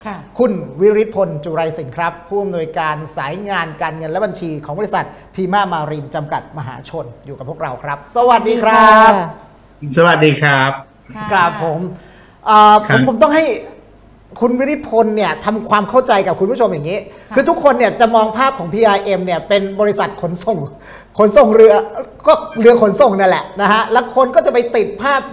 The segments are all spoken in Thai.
คุณวิริศพลจุไรสินครับผู้อำนวยการสายงานการเงินและบัญชีของบริษัทพีมามารีนจำกัดมหาชนอยู่กับพวกเราครับสวัสดีครับสวัสดีครับครับผมต้องให้คุณวิริศพลเนี่ยทำความเข้าใจกับคุณผู้ชมอย่างนี้คือทุกคนเนี่ยจะมองภาพของ PRM เนี่ยเป็นบริษัทขนส่งเรือก็เรือขนส่งนั่นแหละนะฮะแล้วคนก็จะไปติดภาพ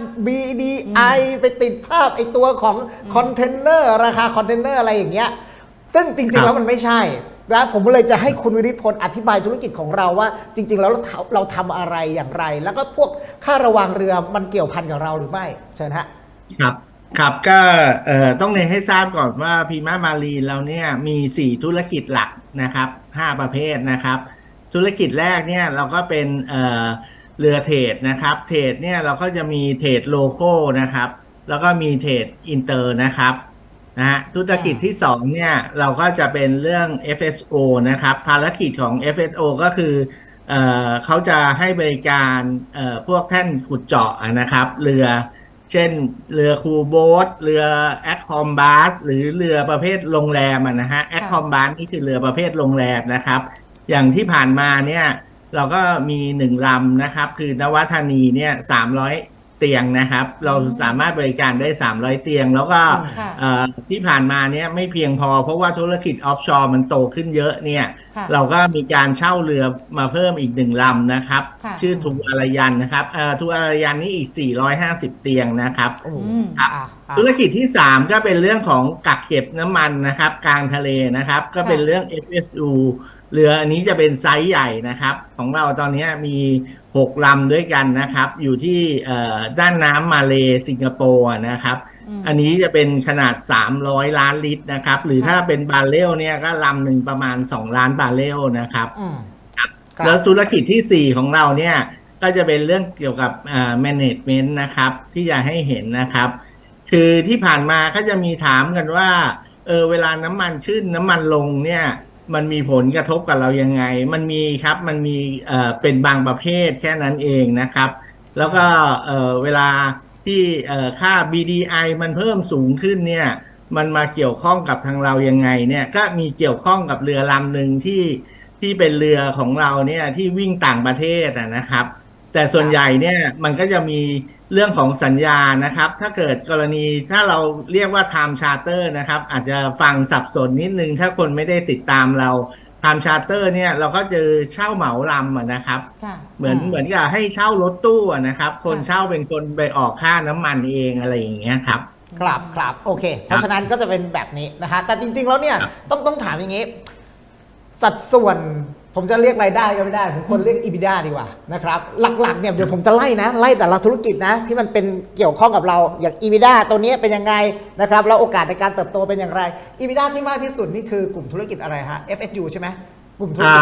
BDI ไปติดภาพไอตัวของคอนเทนเนอร์ราคาคอนเทนเนอร์อะไรอย่างเงี้ยซึ่งจริงๆแล้วมันไม่ใช่นะผมเลยจะให้คุณวิริศพลอธิบายธุรกิจของเราว่าจริงๆแล้วเราทำอะไรอย่างไรแล้วก็พวกค่าระวางเรือมันเกี่ยวพันกับเราหรือไม่เชิญฮะครับก็ต้องเรียนให้ทราบก่อนว่าพีมามารีนเราเนี่ยมี4ธุรกิจหลักนะครับ5ประเภทนะครับธุรกิจแรกเนี่ยเราก็เป็นเรือเทรดนะครับเทรดเนี่ยเราก็จะมีเทรดโลโก้นะครับแล้วก็มีเทรดอินเตอร์นะครับธุรกิจที่2เนี่ยเราก็จะเป็นเรื่อง FSO นะครับภารกิจของ FSO ก็คือเขาจะให้บริการพวกแท่นขุดเจาะนะครับเรือเช่นเรือครูโบ๊ทเรือแอคคอมบาสหรือเรือประเภทโรงแรมนะฮะแอคคอมบาสนี่คือเรือประเภทโรงแรมนะครับอย่างที่ผ่านมาเนี่ยเราก็มี1ลำนะครับคือนวธานีเนี่ย300เตียงนะครับเราสามารถบริการได้300เตียงแล้วก็ที่ผ่านมาเนี่ยไม่เพียงพอเพราะว่าธุรกิจออฟชอร์มันโตขึ้นเยอะเนี่ยเราก็มีการเช่าเรือมาเพิ่มอีก1ลำนะครับชื่อทูอารยันนะครับทูอารยันนี่อีก450เตียงนะครับธุรกิจที่3ก็เป็นเรื่องของกักเก็บน้ำมันนะครับกลางทะเลนะครับก็เป็นเรื่อง FSU เรืออันนี้จะเป็นไซส์ใหญ่นะครับของเราตอนนี้มี6ลำด้วยกันนะครับอยู่ที่ด้านน้ำมาเลสิงคโปร์นะครับอันนี้จะเป็นขนาด300ล้านลิตรนะครับหรือถ้าเป็นบาร์เรลเนี่ยก็ลำหนึ่งประมาณ2ล้านบาร์เรลนะครับแล้วธุรกิจที่4ของเราเนี่ยก็จะเป็นเรื่องเกี่ยวกับmanagement นะครับที่จะให้เห็นนะครับคือที่ผ่านมาก็จะมีถามกันว่าเวลาน้ำมันขึ้นน้ำมันลงเนี่ยมันมีผลกระทบกับเรายังไงมันมีครับมันมีเป็นบางประเภทแค่นั้นเองนะครับแล้วก็เวลาที่ค่า BDI มันเพิ่มสูงขึ้นเนี่ยมันมาเกี่ยวข้องกับทางเรายังไงเนี่ยก็มีเกี่ยวข้องกับเรือลำหนึ่งที่เป็นเรือของเราเนี่ยที่วิ่งต่างประเทศนะครับแต่ส่วนใหญ่เนี่ยมันก็จะมีเรื่องของสัญญานะครับถ้าเกิดกรณีถ้าเราเรียกว่า time charter นะครับอาจจะฟังสับสนนิดนึงถ้าคนไม่ได้ติดตามเรา time charter เนี่ยเราก็จะเช่าเหมาลำนะครับเหมือนกับให้เช่ารถตู้นะครับคนเช่าเป็นคนไปออกค่าน้ำมันเองอะไรอย่างเงี้ยครับครับโอเคเพราะฉะนั้นก็จะเป็นแบบนี้นะฮะแต่จริงๆแล้วเนี่ยต้องถามอย่างนี้สัดส่วนผมจะเรียกรายได้ก็ไม่ได้ผมควรเรียก EBITDA ดีกว่านะครับหลักๆเนี่ยเดี๋ยวผมจะไล่แต่ละธุรกิจนะที่มันเป็นเกี่ยวข้องกับเราอย่าง EBITDA ตัวนี้เป็นยังไงนะครับแล้วโอกาสในการเติบโตเป็นอย่างไร EBITDA ที่มากที่สุดนี่คือกลุ่มธุรกิจอะไรฮะ FSU ใช่ไหมกลุ่มธุรกิจ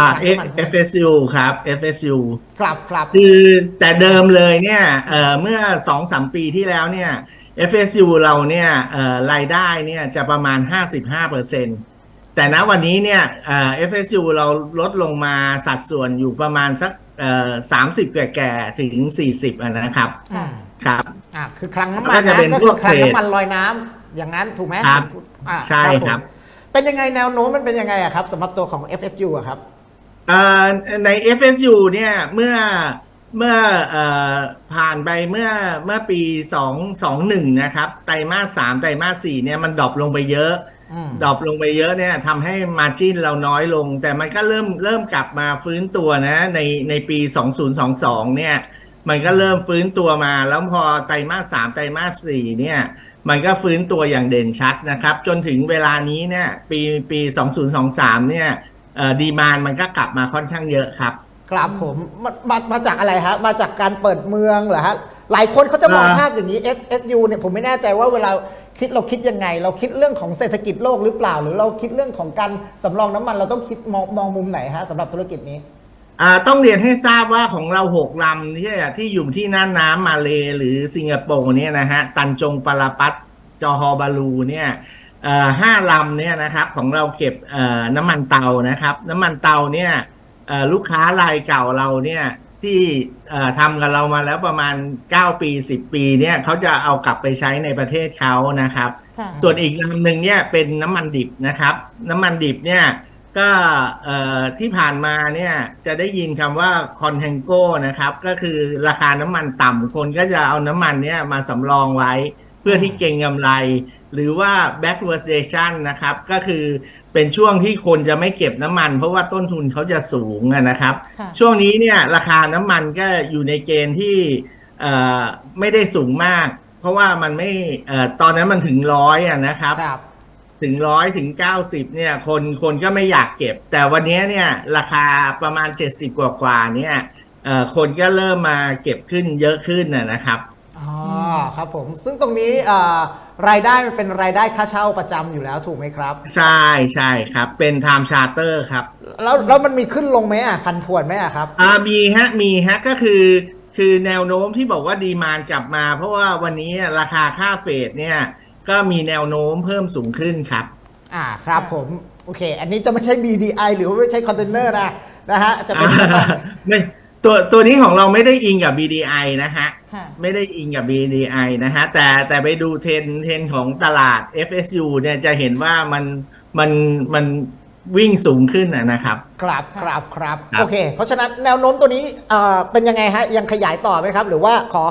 FSU ครับ FSU ครับคือแต่เดิมเลยเนี่ยเมื่อ 2-3 ปีที่แล้วเนี่ย FSU เราเนี่ยรายได้เนี่ยจะประมาณ 55%แต่ณวันนี้เนี่ยFSU เราลดลงมาสัดส่วนอยู่ประมาณสัก30แก่ๆถึง40นะครับครับคือคลังน้ำมันนะก็คือคลังน้ำมันลอยน้ำอย่างนั้นถูกไหมครับใช่ครับเป็นยังไงแนวโน้มมันเป็นยังไงครับสำหรับตัวของ FSU ครับใน FSU เนี่ยเมื่อผ่านไปเมื่อปี2021นะครับไตรมาส3ไตรมาส4เนี่ยมันดรอปลงไปเยอะเนี่ยทำให้ margin เราน้อยลงแต่มันก็เริ่มกลับมาฟื้นตัวนะในปี2022เนี่ยมันก็เริ่มฟื้นตัวมาแล้วพอไตรมาส3ไตรมาส4เนี่ยมันก็ฟื้นตัวอย่างเด่นชัดนะครับจนถึงเวลานี้เนี่ยปี2023เนี่ยดีมานด์มันก็กลับมาค่อนข้างเยอะครับผมมาจากอะไรฮะมาจากการเปิดเมืองเหรอฮะหลายคนเขาจะมองภาพอย่างนี้ FSU เนี่ยผมไม่แน่ใจว่าเวลาเราคิดยังไงเราคิดเรื่องของเศรษฐกิจโลกหรือเปล่าหรือเราคิดเรื่องของการสำรองน้ำมันเราต้องคิดมองมุมไหนฮะสำหรับธุรกิจนี้ต้องเรียนให้ทราบว่าของเรา6ลำที่อยู่ที่น่านน้ำมาเลหรือสิงคโปร์เนี่ยนะฮะตันจงปาราปัตจอฮอบาลูเนี่ย5ลำเนี่ยนะครับของเราเก็บน้ำมันเตานะครับน้ำมันเตาเนี่ยลูกค้ารายเก่าเราเนี่ยที่ทำกับเรามาแล้วประมาณ9 ปี 10 ปีเนี่ยเขาจะเอากลับไปใช้ในประเทศเขานะครับส่วนอีกลำหนึ่งเนี่ยเป็นน้ำมันดิบนะครับน้ำมันดิบเนี่ยก็ที่ผ่านมาเนี่ยจะได้ยินคำว่าคอนแทงโก้นะครับก็คือราคาน้ำมันต่ำคนก็จะเอาน้ำมันเนี่ยมาสำรองไว้เพื่อที่เก็งกำไรหรือว่า backwardation นะครับก็คือเป็นช่วงที่คนจะไม่เก็บน้ำมันเพราะว่าต้นทุนเขาจะสูงนะครับช่วงนี้เนี่ยราคาน้ำมันก็อยู่ในเกณฑ์ที่ไม่ได้สูงมากเพราะว่ามันไม่ตอนนั้นมันถึง100นะครับถึง100ถึง90เนี่ยคนก็ไม่อยากเก็บแต่วันนี้เนี่ยราคาประมาณ70กว่าเนี่ยคนก็เริ่มมาเก็บขึ้นเยอะขึ้นนะครับอ๋อครับผมซึ่งตรงนี้รายได้มันเป็นรายได้ค่าเช่าประจำอยู่แล้วถูกไหมครับใช่ครับเป็น time charter ครับแล้วมันมีขึ้นลงไหมผันผวนไหมครับมีฮะก็คือแนวโน้มที่บอกว่าดีมานด์กลับมาเพราะว่าวันนี้ราคาค่าเฟดเนี่ยก็มีแนวโน้มเพิ่มสูงขึ้นครับครับผมโอเคอันนี้จะไม่ใช่ BDI หรือว่าไม่ใช่คอนเทนเนอร์นะฮะจะเป็นไม่ตัวนี้ของเราไม่ได้อิงกับ BDI นะฮะไม่ได้อิงกับ BDI นะฮะแต่ไปดูเทรนของตลาด FSU เนี่ยจะเห็นว่ามันวิ่งสูงขึ้นนะครับครับโอเคเพราะฉะนั้นแนวโน้มตัวนี้เป็นยังไงฮะยังขยายต่อไหมครับหรือว่าขอ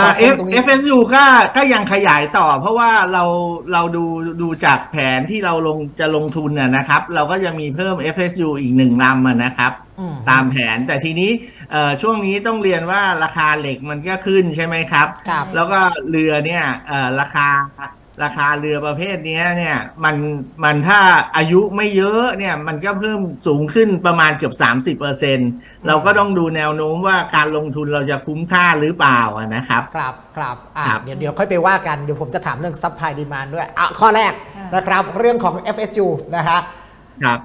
FSU ก็ยังขยายต่อเพราะว่าเราดูจากแผนที่เราจะลงทุนนะครับเราก็จะมีเพิ่ม FSU อีก1 ลำนะครับตามแผนแต่ทีนี้ช่วงนี้ต้องเรียนว่าราคาเหล็กมันก็ขึ้นใช่ไหมครับแล้วก็เรือเนี่ยราคาเรือประเภทนี้เนี่ยมันถ้าอายุไม่เยอะเนี่ยมันก็เพิ่มสูงขึ้นประมาณเกือบ 30%เราก็ต้องดูแนวโน้มว่าการลงทุนเราจะคุ้มค่าหรือเปล่านะครับครับเดี๋ยวค่อยไปว่ากันเดี๋ยวผมจะถามเรื่อง supply demand ด้วยข้อแรกนะครับเรื่องของ FSU นะฮะครับ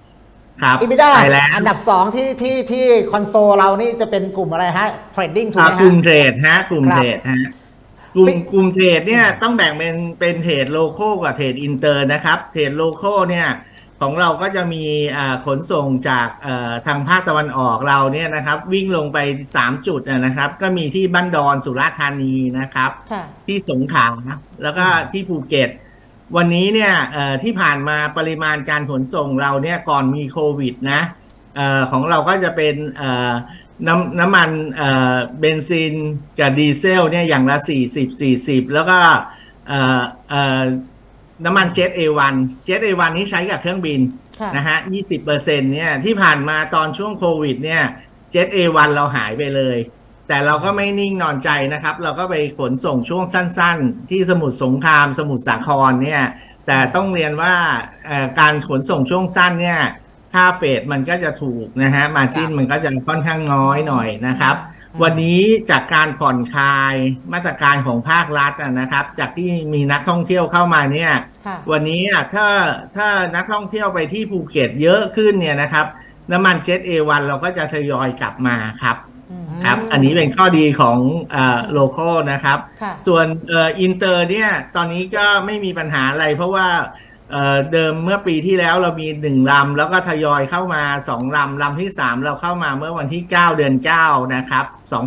EBITDA อันดับ2ที่คอนโซลเรานี่จะเป็นกลุ่มอะไรฮะ trading ถูกไหมฮะกลุ่มเทรดฮะกลุ่มเทรดเนี่ยต้องแบ่งเป็นเทรดโลคอลกับเทรดอินเตอร์นะครับเทรดโลคอลเนี่ยของเราก็จะมีขนส่งจากทางภาคตะวันออกเราเนี่ยนะครับวิ่งลงไป3จุดนะครับก็มีที่บ้านดอนสุราษฎร์ธานีนะครับที่สงขลาแล้วก็ที่ภูเก็ตวันนี้เนี่ยที่ผ่านมาปริมาณการขนส่งเราเนี่ยก่อนมีโควิดนะของเราก็จะเป็นน้ำมันเบนซินกับดีเซลเนี่ยอย่างละ40แล้วก็น้ำมันเจ็ต A1 นี้ใช้กับเครื่องบินนะฮะ 20% เนี่ยที่ผ่านมาตอนช่วงโควิดเนี่ยเจ็ต A1 เราหายไปเลยแต่เราก็ไม่นิ่งนอนใจนะครับเราก็ไปขนส่งช่วงสั้นๆที่สมุทรสงครามสมุทรสาครเนี่ยแต่ต้องเรียนว่าการขนส่งช่วงสั้นเนี่ยค่าเฟดมันก็จะถูกนะฮะมาร์จิ้นมันก็จะค่อนข้างน้อยหน่อยนะครับวันนี้จากการผ่อนคลายมาตรการของภาครัฐนะครับจากที่มีนักท่องเที่ยวเข้ามาเนี่ยวันนี้ถ้านักท่องเที่ยวไปที่ภูเก็ตเยอะขึ้นเนี่ยนะครับน้ำมันเจ็ต A1 เราก็จะทยอยกลับมาครับอันนี้เป็นข้อดีของโลคอลนะครับส่วนอินเตอร์เนี่ยตอนนี้ก็ไม่มีปัญหาอะไรเพราะว่าเดิมเมื่อปีที่แล้วเรามี1 ลำแล้วก็ทยอยเข้ามา2 ลำที่3เราเข้ามาเมื่อวันที่9 เดือน 9นะครับ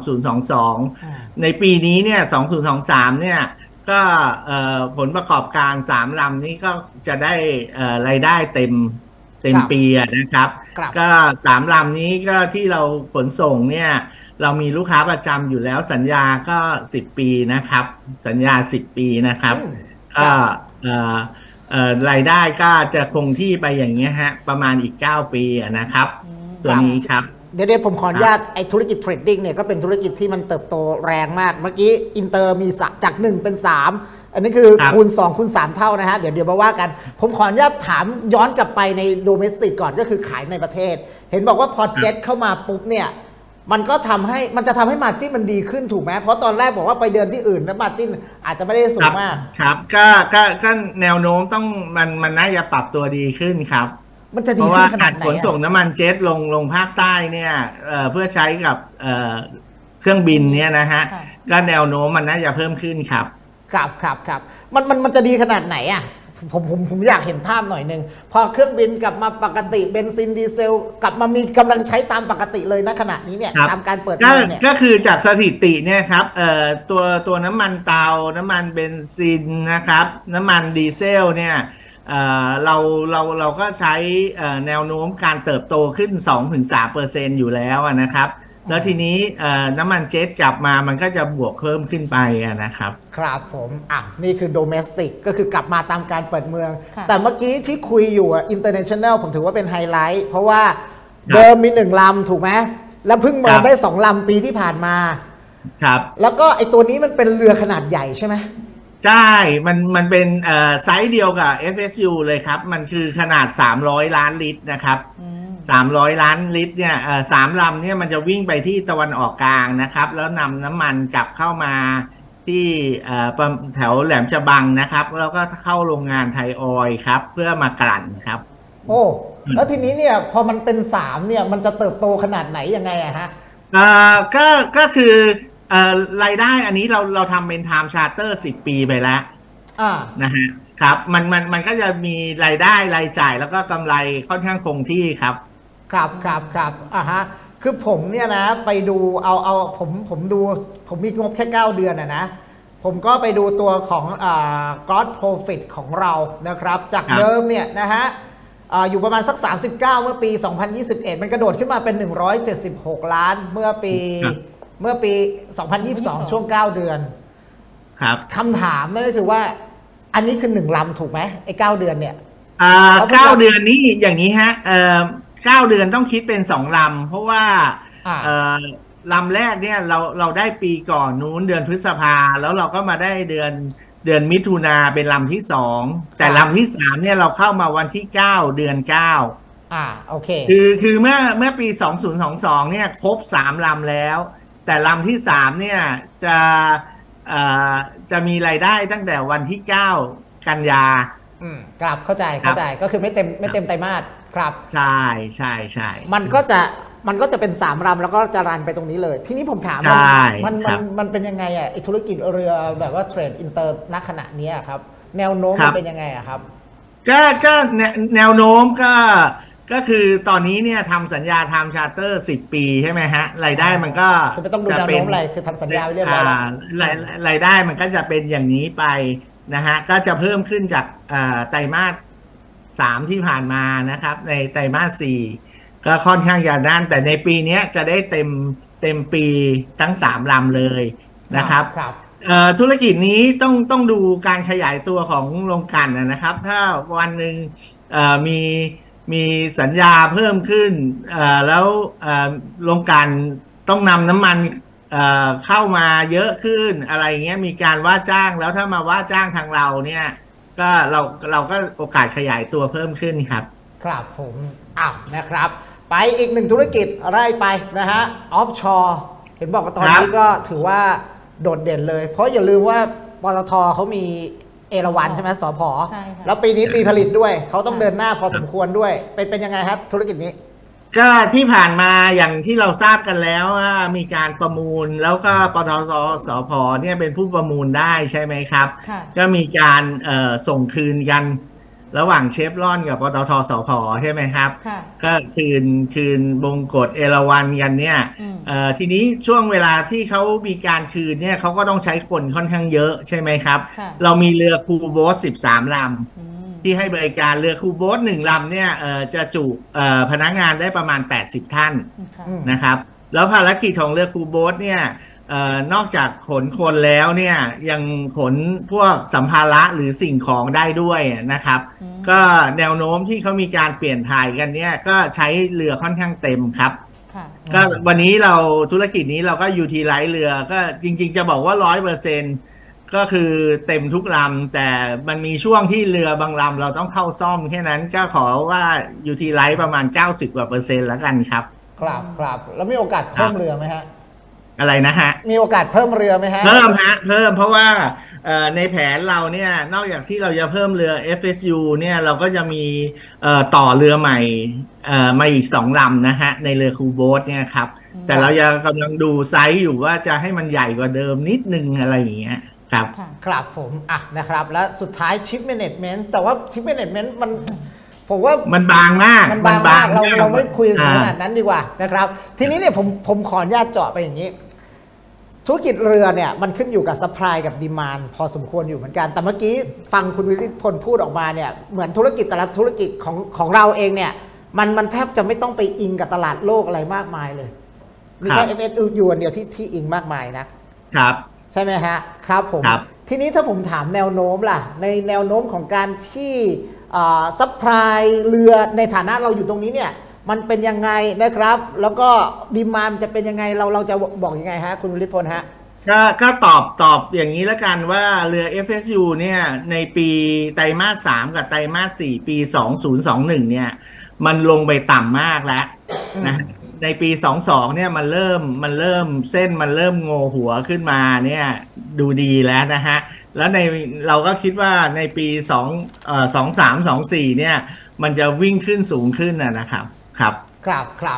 2022ในปีนี้เนี่ย2023เนี่ยก็ผลประกอบการ3 ลำนี้ก็จะได้รายได้เต็มปีนะครับก็3 ลำนี้ก็ที่เราขนส่งเนี่ยเรามีลูกค้าประจำอยู่แล้วสัญญาก็10 ปีนะครับสัญญา10 ปีนะครับก็รายได้ก็จะคงที่ไปอย่างนี้ฮะประมาณอีก9 ปีนะครับตัวนี้ครับเดี๋ยวผมขออนุญาตไอ้ธุรกิจเทรดดิ้งเนี่ยก็เป็นธุรกิจที่มันเติบโตแรงมากเมื่อกี้อินเตอร์มีจาก1เป็น3อันนี้คือคูณ2คูณ3เท่านะฮะเดี๋ยวมาว่ากันผมขออนุญาตถามย้อนกลับไปในโดเมสติกก่อนก็คือขายในประเทศเห็นบอกว่าพอเจ็ตเข้ามาปุ๊บเนี่ยมันจะทำให้มาร์จิ้นมันดีขึ้นถูกไหมเพราะตอนแรกบอกว่าไปเดินที่อื่นแล้วมาร์จิ้นอาจจะไม่ได้สูงมากครับก็แนวโน้มต้องมันน่าจะปรับตัวดีขึ้นครับมันจะดีขึ้นขนาดไหนขนส่งน้ำมันเจ็ตลงภาคใต้เนี่ยเพื่อใช้กับเครื่องบินเนี่ยนะฮะก็แนวโน้มมันน่าจะเพิ่มขึ้นครับมันจะดีขนาดไหนผมอยากเห็นภาพหน่อยหนึ่งพอเครื่องบินกลับมาปกติเบนซินดีเซลกลับมามีกำลังใช้ตามปกติเลยณขณะนี้เนี่ยตามการเปิดเมืองเนี่ยก็คือจากสถิติเนี่ยครับตัวน้ำมันเตาน้ำมันเบนซินนะครับน้ำมันดีเซลเนี่ยเราก็ใช้แนวโน้มการเติบโตขึ้น 2-3% อยู่แล้วนะครับแล้วทีนี้น้ำมันเจ็ตกลับมามันก็จะบวกเพิ่มขึ้นไปนะครับครับผมนี่คือโดเมสติกก็คือกลับมาตามการเปิดเมืองแต่เมื่อกี้ที่คุยอยู่อินเตอร์เนชั่นแนลผมถือว่าเป็นไฮไลท์เพราะว่าเดิมมี1 ลำถูกไหมแล้วเพิ่งมาได้2 ลำปีที่ผ่านมาครับแล้วก็ไอตัวนี้มันเป็นเรือขนาดใหญ่ใช่ไหมใช่มันเป็นไซส์เดียวกับ FSU เลยครับมันคือขนาด300 ล้านลิตรนะครับ300 ล้านลิตรเนี่ย3 ลำเนี่ยมันจะวิ่งไปที่ตะวันออกกลางนะครับแล้วนำน้ำมันกลับเข้ามาที่แถวแหลมฉบังนะครับแล้วก็เข้าโรงงานไทยออยล์ครับเพื่อมากลั่นครับโอ้แล้วทีนี้เนี่ยพอมันเป็น3เนี่ยมันจะเติบโตขนาดไหนยังไงอะฮะก็คือรายได้อันนี้เราทำเป็น time charter 10 ปีไปแล้วนะฮะครับมันก็จะมีรายได้รายจ่ายแล้วก็กำไรค่อนข้างคงที่ครับครับฮะคือผมเนี่ยนะไปดูเอาผมดูผมมีงบแค่9 เดือนนะผมก็ไปดูตัวของgross profit ของเรานะครับจากเดิมเนี่ยนะฮะอยู่ประมาณสัก39เมื่อปี2021มันกระโดดขึ้นมาเป็น176 ล้านเมื่อปี2022ช่วง9 เดือนครับคำถามนั่นก็คือว่าอันนี้คือ1 ลำถูกไหมไอ้9 เดือนเนี่ย 9 เดือนนี้อย่างนี้ฮะ9 เดือนต้องคิดเป็น2 ลำเพราะว่าลำแรกเนี่ยเราได้ปีก่อนนู้นเดือนพฤษภาแล้วเราก็มาได้เดือนมิถุนาเป็นลำที่2แต่ลำที่3เนี่ยเราเข้ามาวันที่9 เดือน9 โอเคคือเมื่อปี2022เนี่ยครบ3 ลำแล้วแต่ลำที่3เนี่ยจะมีรายได้ตั้งแต่วันที่9 กันยาครับเข้าใจก็คือไม่เต็มไตรมาสครับใช่มันก็จะเป็น3 ลำแล้วก็จะรันไปตรงนี้เลยทีนี้ผมถามมันเป็นยังไงไอ้ธุรกิจเรือแบบว่าเทรดอินเตอร์ณขณะนี้ครับแนวโน้มมันเป็นยังไงครับก็แนวโน้มก็คือตอนนี้เนี่ยทำสัญญาทำชาร์เตอร์10 ปีใช่ไหมฮะรายได้มันก็ไม่ต้องดูแนวโน้มอะไรคือทำสัญญาไว้เรียบร้อยแล้วรายได้มันก็จะเป็นอย่างนี้ไปนะฮะก็จะเพิ่มขึ้นจากไตรมาส3ที่ผ่านมานะครับในไตรมาส4ก็ค่อนข้างจะนั่นแต่ในปีนี้จะได้เต็มปีทั้ง3 ลำเลยนะครับธุรกิจนี้ต้องดูการขยายตัวของโรงกลั่นนะครับถ้าวันหนึ่งมีสัญญาเพิ่มขึ้นแล้วโรงกลั่นต้องนำน้ำมันเข้ามาเยอะขึ้นอะไรเงี้ยมีการว่าจ้างแล้วถ้ามาว่าจ้างทางเราเนี่ยก็เราก็โอกาสขยายตัวเพิ่มขึ้นครับครับผมนะครับไปอีก1 ธุรกิจไล่ไปนะฮะออฟชอร์เห็นบอกว่าตอนนี้ก็ถือว่าโดดเด่นเลยเพราะอย่าลืมว่าปตทเขามีเอราวัณใช่ไหมสผ.แล้วปีนี้ปีผลิตด้วยเขาต้องเดินหน้าพอสมควรด้วยเป็นยังไงครับธุรกิจนี้ก็ที่ผ่านมาอย่างที่เราทราบกันแล้วว่ามีการประมูลแล้วก็ปตท.สผ.เนี่ยเป็นผู้ประมูลได้ใช่ไหมครับก็มีการส่งคืนกันระหว่างเชฟรอนกับปตท.สผ.ใช่ไหมครับก็คืนบงกฎเอราวัณกันเนี่ยทีนี้ช่วงเวลาที่เขามีการคืนเนี่ยเขาก็ต้องใช้คนค่อนข้างเยอะใช่ไหมครับเรามีเรือครูโบ๊ท13 ลำที่ให้บริการเรือครูโบ๊ท1 ลำเนี่ยจะจุพนักงานได้ประมาณ80 ท่านนะครับแล้วภารกิจของเรือครูโบ๊ทเนี่ยนอกจากขนคนแล้วเนี่ยยังขนพวกสัมภาระหรือสิ่งของได้ด้วยนะครับก็แนวโน้มที่เขามีการเปลี่ยนถ่ายกันเนี่ยก็ใช้เรือค่อนข้างเต็มครับก็วันนี้ธุรกิจนี้เราก็ยูทีไลท์เรือก็จริงๆจะบอกว่า 100%ก็คือเต็มทุกลำแต่มันมีช่วงที่เรือบางลำเราต้องเข้าซ่อมแค่นั้นก็ขอว่ายูทีไลท์ประมาณ90% แล้วกันครับครับแล้วมีโอกาสเพิ่มเรือไหมฮะอะไรนะฮะมีโอกาสเพิ่มเรือไหมฮะเพิ่มเพราะว่าในแผนเราเนี่ยนอกจากที่เราจะเพิ่มเรือ FSU เนี่ยเราก็จะมีต่อเรือใหม่มาอีก2 ลำนะฮะในเรือครูโบ๊ทเนี่ยครับแต่เรายังกำลังดูไซส์อยู่ว่าจะให้มันใหญ่กว่าเดิมนิดนึงอะไรอย่างเงี้ยคครับครับผมนะครับแล้วสุดท้ายชิปแมネจเมนต์แต่ว่าชิปแมเนจเมนต์มันผมว่ามันบางมากมันบางมากเราไม่คุยถึงขนาดนั้นดีกว่านะครับทีนี้เนี่ยผมขออนุญาตเจาะไปอย่างนี้ธุรกิจเรือเนี่ยมันขึ้นอยู่กับซัพพลายกับดีมานด์พอสมควรอยู่เหมือนกันแต่เมื่อกี้ฟังคุณวิริพลพูดออกมาเนี่ยเหมือนธุรกิจแต่ละธุรกิจของเราเองเนี่ยมันแทบจะไม่ต้องไปอิงกับตลาดโลกอะไรมากมายเลยมีแค่ FSU อันเดียวที่อิงมากมายนะครับใช่ไหมฮะครับผมทีนี้ถ้าผมถามแนวโน้มล่ะในแนวโน้มของการที่ซัพพลายเรือในฐานะเราอยู่ตรงนี้เนี่ยมันเป็นยังไงนะครับแล้วก็ดีมานด์จะเป็นยังไงเราจะบอกยังไงฮะคุณวิริพลฮะก็ตอบอย่างนี้แล้วกันว่าเรือ FSU เนี่ยในปีไตรมาส 3กับไตรมาส 4ปี2021เนี่ยมันลงไปต่ำมากแล้วนะในปี22เนี่ยมันเริ่มเส้นมันเริ่มโงหัวขึ้นมาเนี่ยดูดีแล้วนะฮะแล้วเราก็คิดว่าในปี23 24เนี่ยมันจะวิ่งขึ้นสูงขึ้นนะครับครับ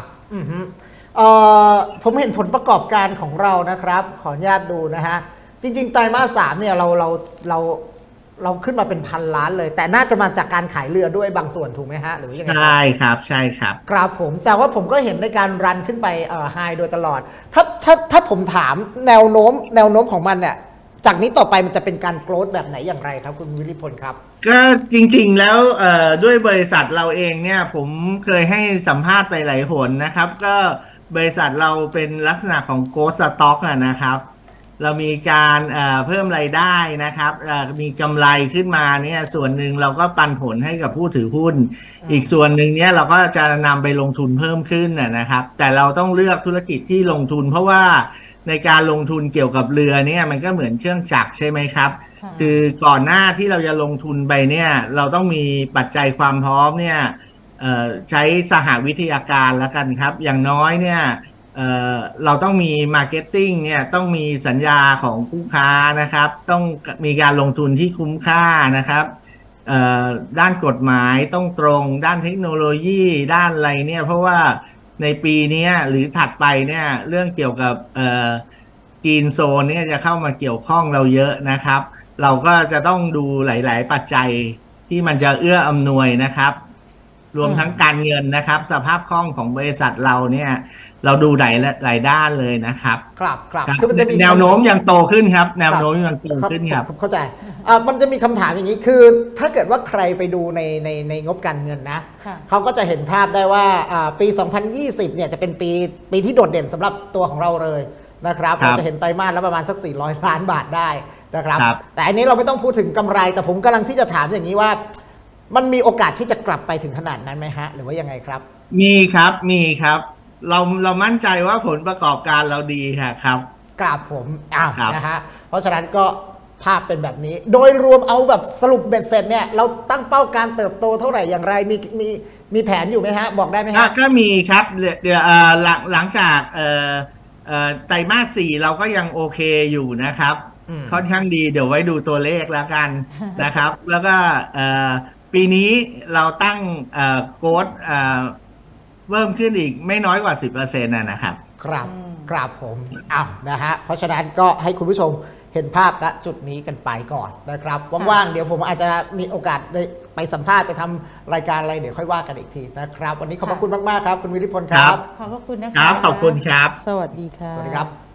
ผมเห็นผลประกอบการของเรานะครับขออนุญาตดูนะฮะจริงๆไตรมาส 3เนี่ยเราขึ้นมาเป็นพันล้านเลยแต่น่าจะมาจากการขายเรือด้วยบางส่วนถูกไหมฮะหรือยังไงใช่ครับครับผมแต่ว่าผมก็เห็นในการรันขึ้นไปไฮโดยตลอดถ้าผมถามแนวโน้มของมันเนี่ยจากนี้ต่อไปมันจะเป็นการโกรธแบบไหนอย่างไรครับคุณวิริพลครับก็จริงๆแล้วด้วยบริษัทเราเองเนี่ยผมเคยให้สัมภาษณ์ไปหลายหนนะครับก็บริษัทเราเป็นลักษณะของ Ghost Stock นะครับเรามีการเพิ่มรายได้นะครับมีกำไรขึ้นมาเนี่ยส่วนหนึ่งเราก็ปันผลให้กับผู้ถือหุ้นอีกส่วนหนึ่งเนี่ยเราก็จะนำไปลงทุนเพิ่มขึ้นนะครับแต่เราต้องเลือกธุรกิจที่ลงทุนเพราะว่าในการลงทุนเกี่ยวกับเรือเนี่ยมันก็เหมือนเครื่องจักรใช่ไหมครับคือก่อนหน้าที่เราจะลงทุนไปเนี่ยเราต้องมีปัจจัยความพร้อมเนี่ยใช้สหวิทยาการแล้วกันครับอย่างน้อยเนี่ยเราต้องมีมาร์เก็ตติ้งเนี่ยต้องมีสัญญาของผู้ค้านะครับต้องมีการลงทุนที่คุ้มค่านะครับด้านกฎหมายต้องตรงด้านเทคโนโลยีด้านอะไรเนี่ยเพราะว่าในปีนี้หรือถัดไปเนี่ยเรื่องเกี่ยวกับกรีนโซนเนี่ยจะเข้ามาเกี่ยวข้องเราเยอะนะครับเราก็จะต้องดูหลายๆปัจจัยที่มันจะเอื้ออำนวยนะครับรวมทั้งการเงินนะครับสภาพคล่องของบริษัทเราเนี่ยเราดูหลายด้านเลยนะครับครับคือมันจะมีแนวโน้มยังโตขึ้นครับแนวโน้มยังโตขึ้นครับเข้าใจมันจะมีคำถามอย่างนี้คือถ้าเกิดว่าใครไปดูในงบการเงินนะเขาก็จะเห็นภาพได้ว่าปี2020เนี่ยจะเป็นปีที่โดดเด่นสำหรับตัวของเราเลยนะครับเราจะเห็นไตรมาสแล้วประมาณสัก400 ล้านบาทได้นะครับแต่อันนี้เราไม่ต้องพูดถึงกำไรแต่ผมกำลังที่จะถามอย่างนี้ว่ามันมีโอกาสที่จะกลับไปถึงขนาดนั้นไหมฮะหรือว่ายังไงครับมีครับเรามั่นใจว่าผลประกอบการเราดีครับครับผมนะฮะเพราะฉะนั้นก็ภาพเป็นแบบนี้โดยรวมเอาแบบสรุปเบ็ดเสร็จเนี่ยเราตั้งเป้าการเติบโตเท่าไหร่อย่างไรมีแผนอยู่ไหมฮะบอกได้ไหมฮะก็มีครับเดี๋ยวหลังจากไตรมาส 4เราก็ยังโอเคอยู่นะครับค่อนข้างดีเดี๋ยวไว้ดูตัวเลขแล้วกันนะครับแล้วก็ปีนี้เราตั้งโกดเพิ่มขึ้นอีกไม่น้อยกว่า 10% นะครับครับผมนะฮะเพราะฉะนั้นก็ให้คุณผู้ชมเห็นภาพณจุดนี้กันไปก่อนนะครับว่างๆเดี๋ยวผมอาจจะมีโอกาสได้ไปสัมภาษณ์ไปทำรายการอะไรเดี๋ยวค่อยว่ากันอีกทีนะครับวันนี้ขอบคุณมากๆครับคุณวิริพลครับขอบคุณนะครับขอบคุณครับสวัสดีค่ะสวัสดีครับ